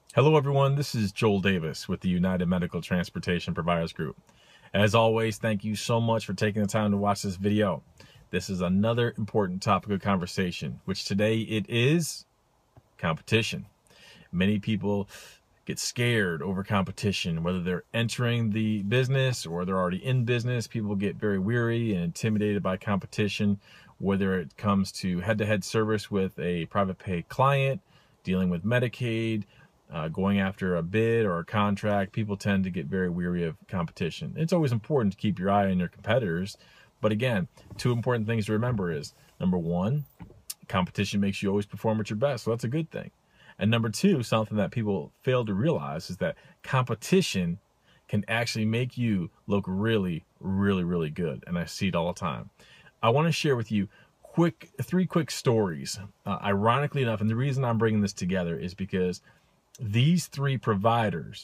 Hello everyone, this is Joel Davis with the United Medical Transportation Providers Group. As always, thank you so much for taking the time to watch this video. This is another important topic of conversation, which today it is competition. Many people get scared over competition, whether they're entering the business or they're already in business. People get very weary and intimidated by competition, whether it comes to head-to-head service with a private pay client, dealing with Medicaid, going after a bid or a contract. People tend to get very weary of competition. It's always important to keep your eye on your competitors. But again, two important things to remember is, number one, competition makes you always perform at your best. So that's a good thing. And number two, something that people fail to realize is that competition can actually make you look really, really, really good. And I see it all the time. I want to share with you three quick stories. Ironically enough, and the reason I'm bringing this together is because these three providers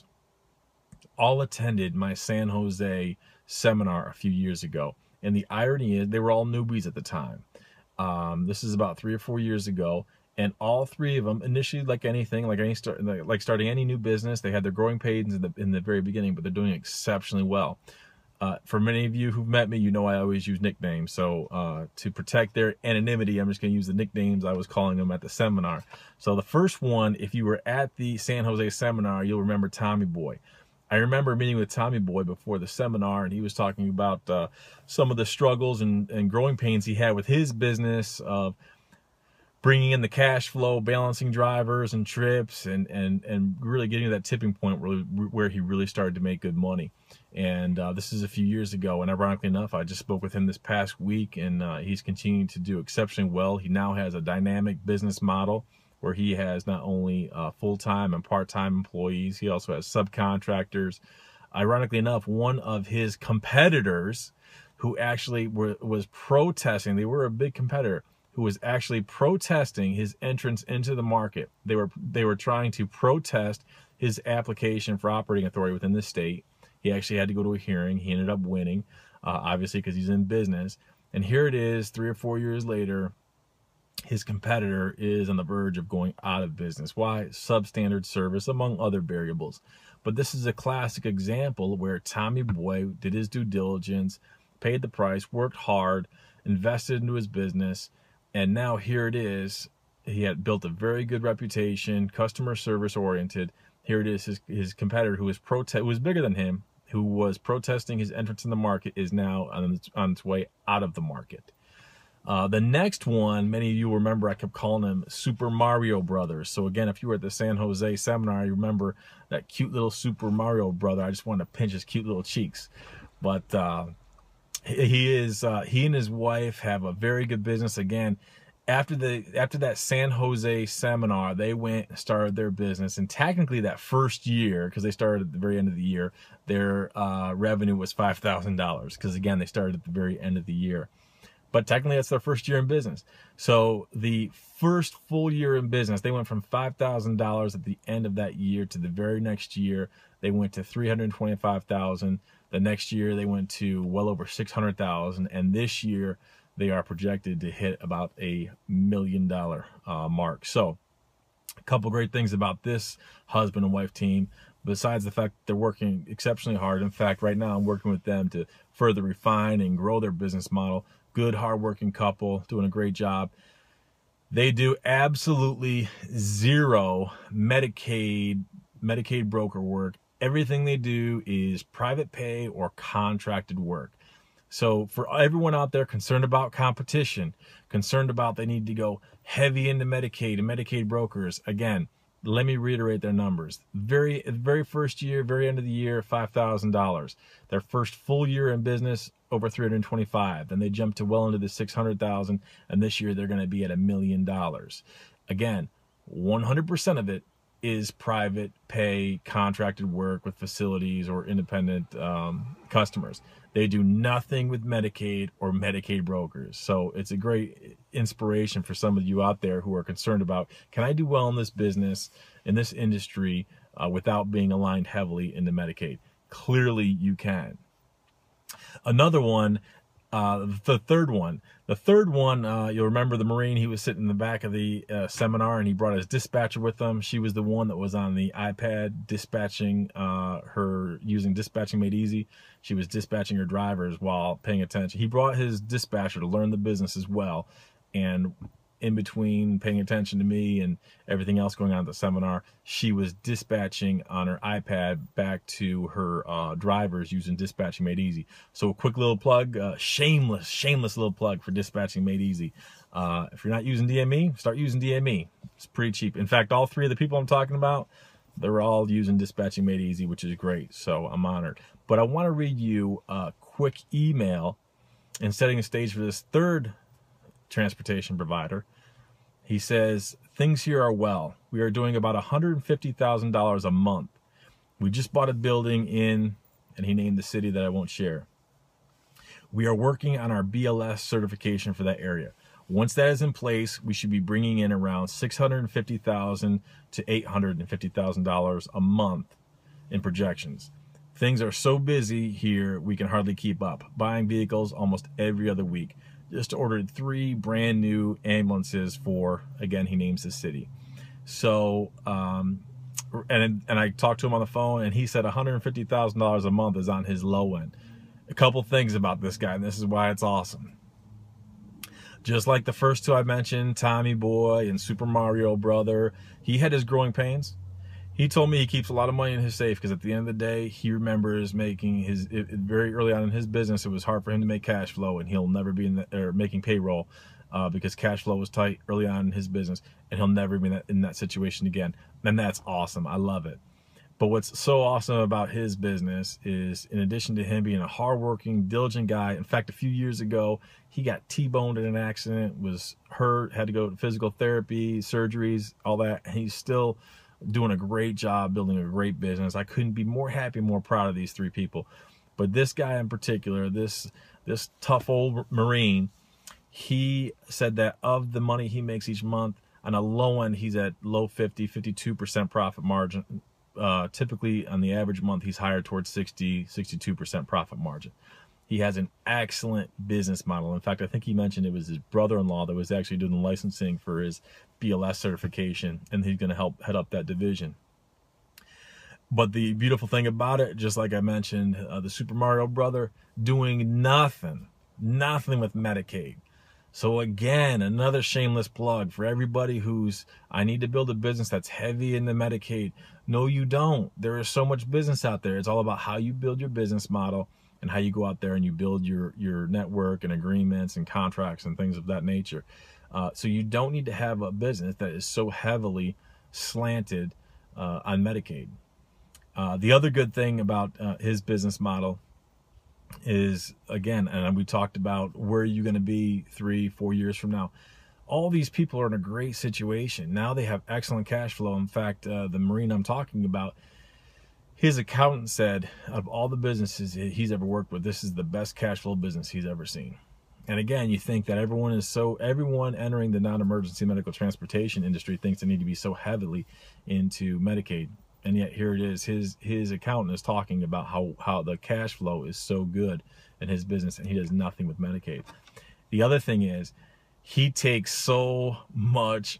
all attended my San Jose seminar a few years ago. And the irony is they were all newbies at the time. This is about 3 or 4 years ago. And all three of them, initially, like anything, like starting any new business, they had their growing pains in the very beginning, but they're doing exceptionally well. For many of you who've met me, you know I always use nicknames. So to protect their anonymity, I'm just going to use the nicknames I was calling them at the seminar. So the first one, if you were at the San Jose seminar, you'll remember Tommy Boy. I remember meeting with Tommy Boy before the seminar, and he was talking about some of the struggles and growing pains he had with his business of bringing in the cash flow, balancing drivers and trips, and really getting to that tipping point where he really started to make good money. And this is a few years ago, and ironically enough, I just spoke with him this past week, and he's continuing to do exceptionally well. He now has a dynamic business model where he has not only full-time and part-time employees, he also has subcontractors. Ironically enough, one of his competitors who actually was protesting, they were a big competitor, who was actually protesting his entrance into the market. They were trying to protest his application for operating authority within the state. He actually had to go to a hearing. He ended up winning, obviously because he's in business. And here it is, 3 or 4 years later, his competitor is on the verge of going out of business. Why? Substandard service, among other variables. But this is a classic example where Tommy Boy did his due diligence, paid the price, worked hard, invested into his business, and now here it is. He had built a very good reputation, customer service oriented. Here it is, his competitor who was bigger than him, who was protesting his entrance in the market, is now on its way out of the market. The next one, many of you remember, I kept calling him Super Mario Brothers. So again, if you were at the San Jose seminar, you remember that cute little Super Mario brother. I just wanted to pinch his cute little cheeks. But he and his wife have a very good business. Again, after that San Jose seminar, they went and started their business. And technically that first year, because they started at the very end of the year, their revenue was $5,000, because again, they started at the very end of the year. But technically that's their first year in business. So the first full year in business, they went from $5,000 at the end of that year to the very next year, they went to $325,000. The next year they went to well over $600,000. And this year they are projected to hit about a $1 million mark. So a couple great things about this husband and wife team, besides the fact that they're working exceptionally hard. In fact, right now I'm working with them to further refine and grow their business model. Good, hardworking couple, doing a great job. They do absolutely zero Medicaid broker work. Everything they do is private pay or contracted work. So for everyone out there concerned about competition, concerned about they need to go heavy into Medicaid and Medicaid brokers, again, let me reiterate their numbers. Very first year, very end of the year, $5,000. Their first full year in business, over $325,000. Then they jumped to well into the $600,000, and this year they're going to be at $1 million. Again, 100% of it is private pay, contracted work with facilities or independent customers. They do nothing with Medicaid or Medicaid brokers. So it's a great inspiration for some of you out there who are concerned about, can I do well in this business, in this industry, without being aligned heavily into Medicaid? Clearly you can. Another one, The third one, you'll remember the Marine. He was sitting in the back of the seminar, and he brought his dispatcher with him. She was the one that was on the iPad dispatching using Dispatching Made Easy. She was dispatching her drivers while paying attention. He brought his dispatcher to learn the business as well, and in between paying attention to me and everything else going on at the seminar, she was dispatching on her iPad back to her drivers using Dispatching Made Easy. So a quick little plug, shameless little plug for Dispatching Made Easy. If you're not using DME, start using DME. It's pretty cheap. In fact, all three of the people I'm talking about, they're all using Dispatching Made Easy, which is great. So I'm honored. But I want to read you a quick email and setting the stage for this third transportation provider. He says, things here are well. We are doing about $150,000 a month. We just bought a building in, and he named the city that I won't share. We are working on our BLS certification for that area. Once that is in place, we should be bringing in around $650,000 to $850,000 a month in projections. Things are so busy here, we can hardly keep up. Buying vehicles almost every other week. Just ordered 3 brand new ambulances for, again, he names the city. So, and I talked to him on the phone, and he said $150,000 a month is on his low end. A couple things about this guy, and this is why it's awesome. Just like the first two I mentioned, Tommy Boy and Super Mario Brother, he had his growing pains. He told me he keeps a lot of money in his safe because at the end of the day, he remembers making very early on in his business, it was hard for him to make cash flow, and he'll never be making payroll because cash flow was tight early on in his business, and he'll never be in that situation again. And that's awesome. I love it. But what's so awesome about his business is, in addition to him being a hardworking, diligent guy, in fact, a few years ago, he got T-boned in an accident, was hurt, had to go to physical therapy, surgeries, all that, and he's still doing a great job, building a great business. I couldn't be more happy, more proud of these 3 people. But this guy in particular, this tough old Marine, he said that of the money he makes each month, on a low end, he's at low 52% profit margin. Typically, on the average month, he's higher towards 62% profit margin. He has an excellent business model. In fact, I think he mentioned it was his brother-in-law that was actually doing the licensing for his BLS certification, and he's going to help head up that division. But the beautiful thing about it, just like I mentioned, the Super Mario Brother doing nothing with Medicaid. So again, another shameless plug for everybody who's, I need to build a business that's heavy in the Medicaid. No, you don't. There is so much business out there. It's all about how you build your business model and how you go out there and you build your network and agreements and contracts and things of that nature. So you don't need to have a business that is so heavily slanted on Medicaid. The other good thing about his business model is, again, and we talked about where are you going to be 3-4 years from now. All these people are in a great situation. Now they have excellent cash flow. In fact, the Marine I'm talking about, his accountant said of all the businesses he's ever worked with, this is the best cash flow business he's ever seen. And again, you think that everyone entering the non-emergency medical transportation industry thinks they need to be so heavily into Medicaid. And yet here it is, his accountant is talking about how the cash flow is so good in his business, and he does nothing with Medicaid. The other thing is, he takes so much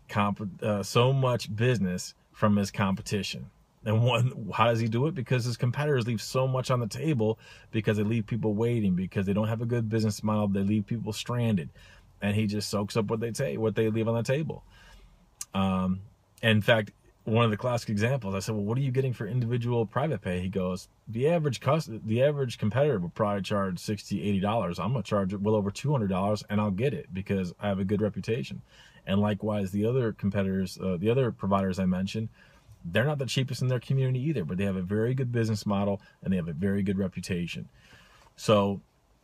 business from his competition. And how does he do it? Because his competitors leave so much on the table, because they leave people waiting, because they don't have a good business model. They leave people stranded, and he just soaks up what they leave on the table. And in fact, one of the classic examples, I said, well, what are you getting for individual private pay? He goes, the average competitor would probably charge $60, $80. I'm going to charge it well over $200, and I'll get it because I have a good reputation. And likewise, the other competitors, the other providers I mentioned, they're not the cheapest in their community either, but they have a very good business model and they have a very good reputation. So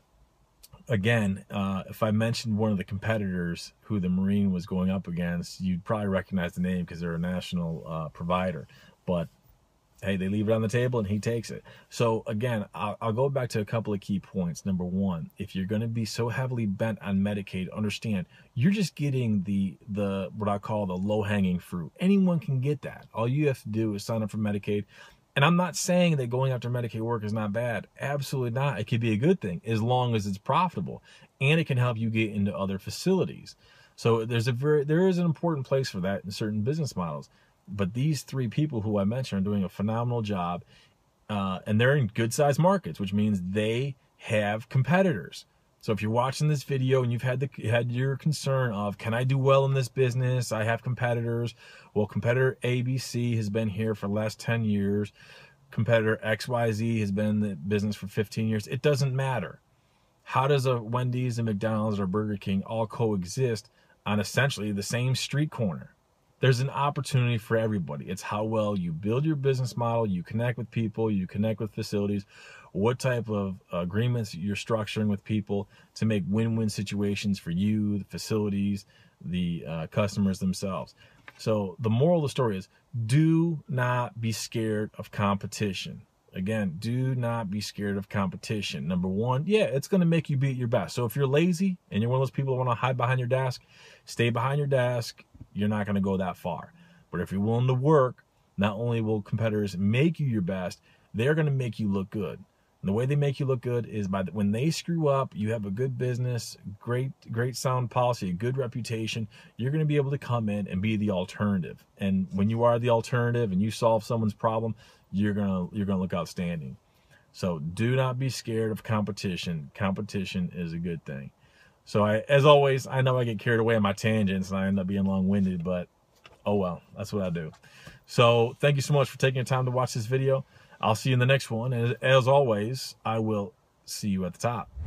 again, if I mentioned one of the competitors who the Marine was going up against, you'd probably recognize the name because they're a national provider. But hey, they leave it on the table and he takes it. So again, I'll go back to a couple of key points. Number one, if you're going to be so heavily bent on Medicaid, understand you're just getting the what I call the low-hanging fruit. Anyone can get that. All you have to do is sign up for Medicaid. And I'm not saying that going after Medicaid work is not bad. Absolutely not. It could be a good thing as long as it's profitable, and it can help you get into other facilities. So there is an important place for that in certain business models. But these three people who I mentioned are doing a phenomenal job, and they're in good sized markets, which means they have competitors. So if you're watching this video and you've had your concern of, can I do well in this business? I have competitors. Well, competitor ABC has been here for the last 10 years. Competitor XYZ has been in the business for 15 years. It doesn't matter. How does a Wendy's and McDonald's or Burger King all coexist on essentially the same street corner? There's an opportunity for everybody. It's how well you build your business model, you connect with people, you connect with facilities, what type of agreements you're structuring with people to make win-win situations for you, the facilities, the customers themselves. So the moral of the story is, do not be scared of competition. Again, do not be scared of competition. Number one, yeah, it's going to make you be at your best. So if you're lazy and you're one of those people who want to hide behind your desk, stay behind your desk. You're not going to go that far. But if you're willing to work, not only will competitors make you your best, they're going to make you look good. And the way they make you look good is when they screw up, you have a good business, great sound policy, a good reputation, you're going to be able to come in and be the alternative. And when you are the alternative and you solve someone's problem, you're going to look outstanding. So do not be scared of competition. Competition is a good thing. So as always, I know I get carried away on my tangents and I end up being long-winded, but oh well, that's what I do. So thank you so much for taking your time to watch this video. I'll see you in the next one. And as always, I will see you at the top.